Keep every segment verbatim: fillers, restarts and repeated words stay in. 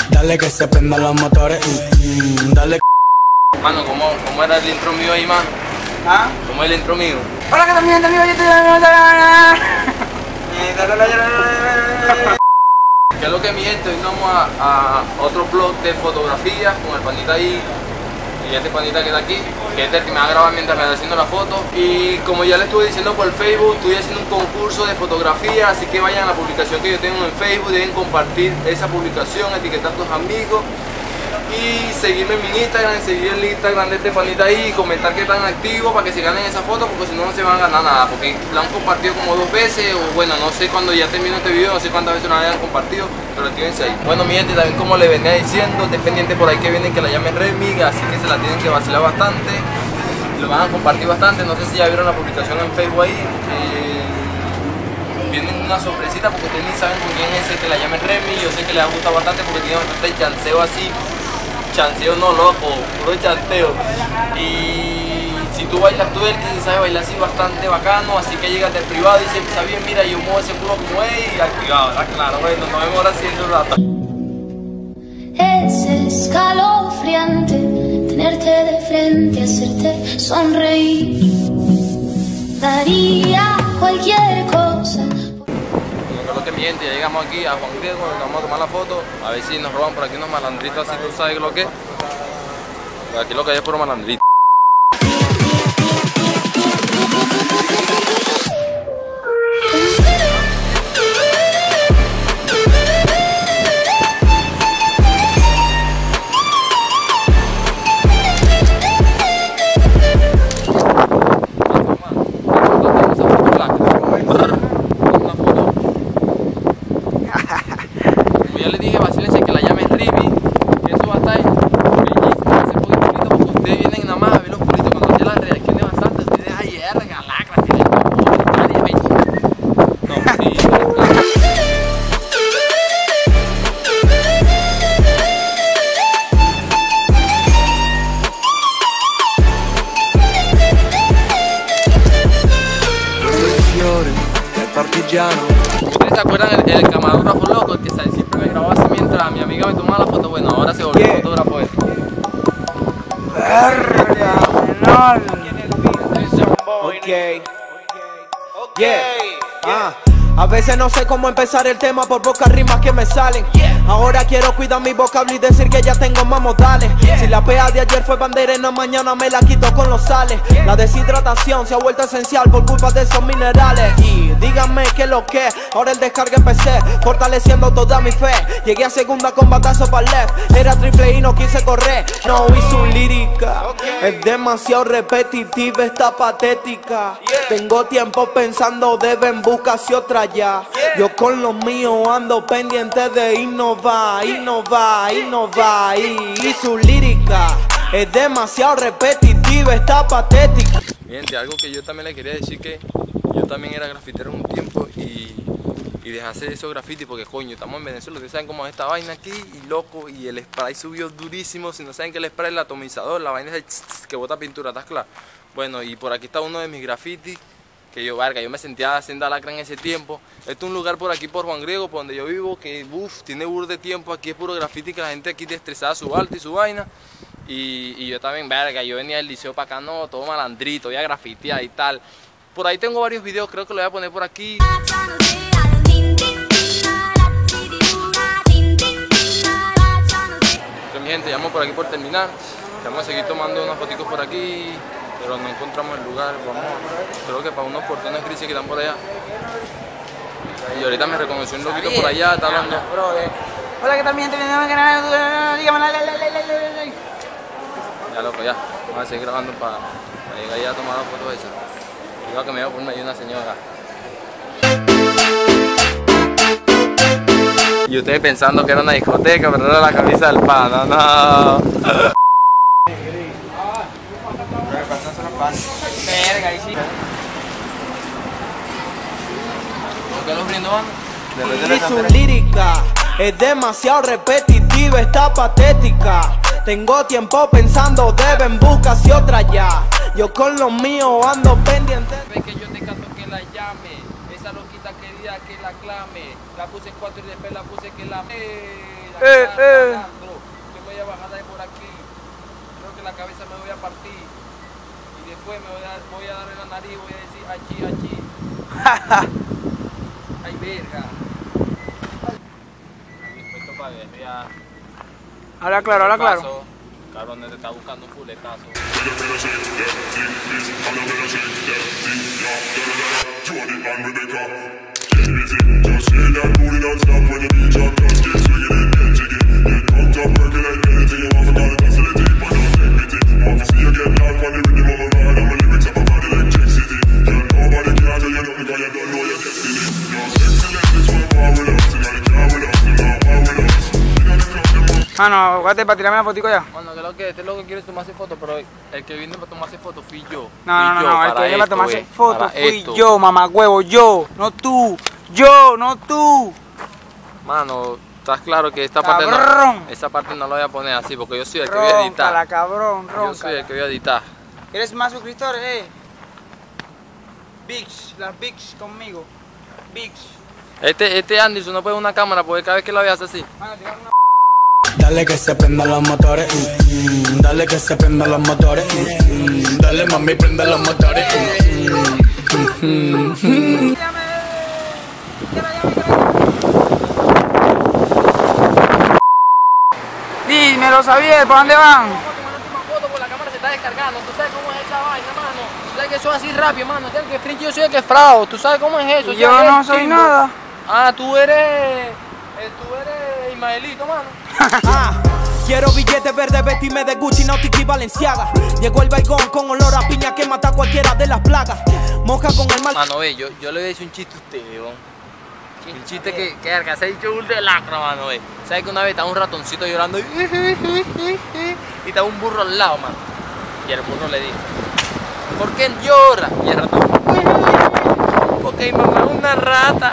Dale que se prendan los motores. Mm, dale. Mano, ¿cómo, ¿cómo era el intro mío ahí, man? ¿Ah? ¿Cómo es el intro mío? Hola, que también te amigo, yo te... ¿Qué es lo que, mi gente? Hoy vamos a, a otro blog de fotografías con el panita ahí y este panita que está aquí, que es el que me va a grabar mientras me está haciendo la foto. Y como ya le estuve diciendo por Facebook, estoy haciendo un concurso de fotografía, así que vayan a la publicación que yo tengo en Facebook, deben compartir esa publicación, etiquetar a tus amigos y seguirme en mi Instagram, seguir el Instagram de este panita ahí y comentar que están activos para que se ganen esa foto, porque si no, no se van a ganar nada, porque la han compartido como dos veces, o bueno, no sé cuando ya termino este video, no sé cuántas veces lo hayan compartido, pero actívense ahí. Bueno, mi gente, también como les venía diciendo, estén pendientes por ahí que vienen que la llamen Remy, así que se la tienen que vacilar bastante, lo van a compartir bastante. No sé si ya vieron la publicación en Facebook ahí, eh, vienen una sorpresita porque ustedes ni saben con quién es el que la llamen Remy. Yo sé que les ha gustado bastante porque tiene bastante chanceo así. Chanceo no, loco, puro chanteo. Y si tú bailas twerking y sabes bailar así bastante bacano, así que llegas del privado y siempre sabes bien, mira, yo muevo ese culo como es y activado, ¿verdad? Claro, bueno, nos vemos ahora haciendo un rato. Es escalofriante tenerte de frente, hacerte sonreír. Daría cualquier cosa. Que mi gente, ya llegamos aquí a Juan Griego, vamos a tomar la foto, a ver si nos roban por aquí unos malandritos, así tú sabes lo que es. Por aquí lo que hay es puro malandrito. ¿Ustedes se acuerdan el, el camarógrafo loco, el que siempre me grababa así mientras mi amiga me tomaba la foto? Bueno, ahora se volvió yeah. fotógrafo este. Verga, okay. Ok. Yeah. Ah. A veces no sé cómo empezar el tema por pocas rimas que me salen. Ahora quiero cuidar mi vocablo y decir que ya tengo más modales. Si la pea de ayer fue banderena, mañana me la quito con los sales. La deshidratación se ha vuelto esencial por culpa de esos minerales. Y díganme qué es lo que ahora el descarga empecé, fortaleciendo toda mi fe. Llegué a segunda con batazo para left. Era triple y no quise correr. No hice su lírica, es demasiado repetitiva, está patética. Tengo tiempo pensando, deben buscarse otra ya. Yo con los míos ando pendiente de innovar, innovar, innovar. Y, y su lírica es demasiado repetitiva, está patética. Gente, algo que yo también le quería decir, que yo también era grafitero un tiempo y, y dejé hacer esos grafitis porque coño, estamos en Venezuela, ustedes saben cómo es esta vaina aquí y loco, y el spray subió durísimo. Si no saben que el spray es el atomizador, la vaina es el tss, tss, que bota pintura, ¿estás claro? Bueno, y por aquí está uno de mis grafitis que yo, verga, yo me sentía haciendo lacra en ese tiempo. Este es un lugar por aquí, por Juan Griego, por donde yo vivo, que uff, tiene burro de tiempo. Aquí es puro grafiti, que la gente aquí estresada su alto y su vaina. Y, y yo también, verga, yo venía del liceo para acá, no, todo malandrito, voy a grafitear y tal. Por ahí tengo varios videos, creo que lo voy a poner por aquí. Entonces, mi gente, ya vamos por aquí por terminar. Vamos a seguir tomando unas fotitos por aquí, pero no encontramos el lugar. Vamos, creo que para unos portones grises que están por allá. Y ahorita me reconoció un loquito por allá, está hablando. Hola, ¿qué tal, mi gente? Dígame, ya loco, ya. Vamos a seguir grabando para, para llegar ya a tomar las fotos esas. Digo que me voy a poner ahí una señora. Y ustedes pensando que era una discoteca, pero era la camisa del pana, no. Verga, ahí sí. ¿Por qué los brindo van? Y su lírica es demasiado repetitiva, está patética. Tengo tiempo pensando, deben buscarse otra ya. Yo con los míos ando pendiente. Ve que yo te canto que la llame. Esa loquita querida que la clame. La puse en cuatro y después la puse que la... Eh, eh, eh. Yo me voy a bajar de por aquí. Creo que la cabeza me voy a partir. Y después me voy a, voy a dar en la nariz y voy a decir achí, achí. Ay, verga. Dispuesto para ver, ya. Habla claro, habla claro. Cabrón, te está buscando un fuletazo. Mano, guate para tirarme la fotico ya. Bueno, que lo que este loco quiere tomarse foto, pero el que viene para tomarse foto fui yo. No, no, no, no, el que viene para tomarse eh, foto para fui esto. yo, mamagüevo, yo, no tú, yo, no tú. Mano, estás claro que esta parte Cabrón. no, esa parte no la voy a poner así porque yo soy el que voy a editar. Róncala, cabrón, Yo soy el róncala. que voy a editar. ¿Quieres más suscriptores, eh? Bigs, las Bigs conmigo. Bigs. Este, este Anderson no puede una cámara porque cada vez que la veas así. Mano, tirar una... Dale que se prendan los motores, mm, mm, dale que se prendan los motores, mm, mm, dale mami prende los motores. Mm, mm, mm, mm. Dímelo, Xavier, ¿para dónde van? foto por la cámara se está descargando. ¿Tú sabes cómo es esa vaina, mano? ¿Tú sabes que eso es así rápido, mano? ¿Sabes que Fringe yo soy el que es fraude? ¿Tú sabes cómo es eso? Yo O sea, no es soy chimbo. nada. Ah, tú eres... eh, tú eres Ismaelito, mano. Ah, quiero billetes verdes, vestirme de Gucci, Nautica y Balenciaga. Llegó el baigón con olor a piña que mata a cualquiera de las plagas. Moja con el mal. Mano, ve, yo, yo le voy a decir un chiste a usted, weón. El chiste que, que, que se ha dicho un de lacra, mano, ve. ¿Sabes que una vez estaba un ratoncito llorando y, y estaba un burro al lado, mano? Y el burro le dijo, ¿por qué llora? Y el ratón, porque mi mamá es una rata.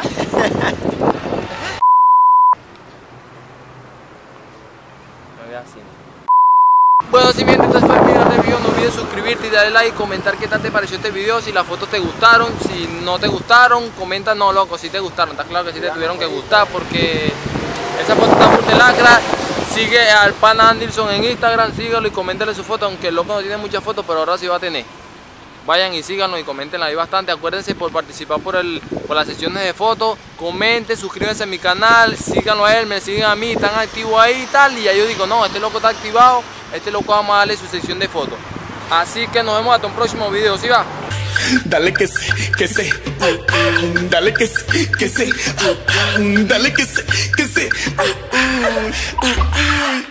Me voy así. Bueno, si bien este fue el video review, no olvides suscribirte y darle like y comentar qué tal te pareció este video, si las fotos te gustaron, si no te gustaron, comenta, no loco, si te gustaron, está claro que sí te tuvieron que gustar porque esa foto está muy de lacra. Sigue al pana Anderson en Instagram, sígalo y coméntale su foto, aunque el loco no tiene muchas fotos, pero ahora sí va a tener. Vayan y síganlo y coméntenla ahí bastante. Acuérdense por participar por, el, por las sesiones de fotos. Comenten, suscríbanse a mi canal, síganlo a él, me siguen a mí, están activos ahí y tal. Y ya yo digo, no, este loco está activado, este loco vamos a darle su sección de fotos. Así que nos vemos hasta un próximo video, ¿sí va? Dale que se, que se, dale que se, que se, dale que se, que se,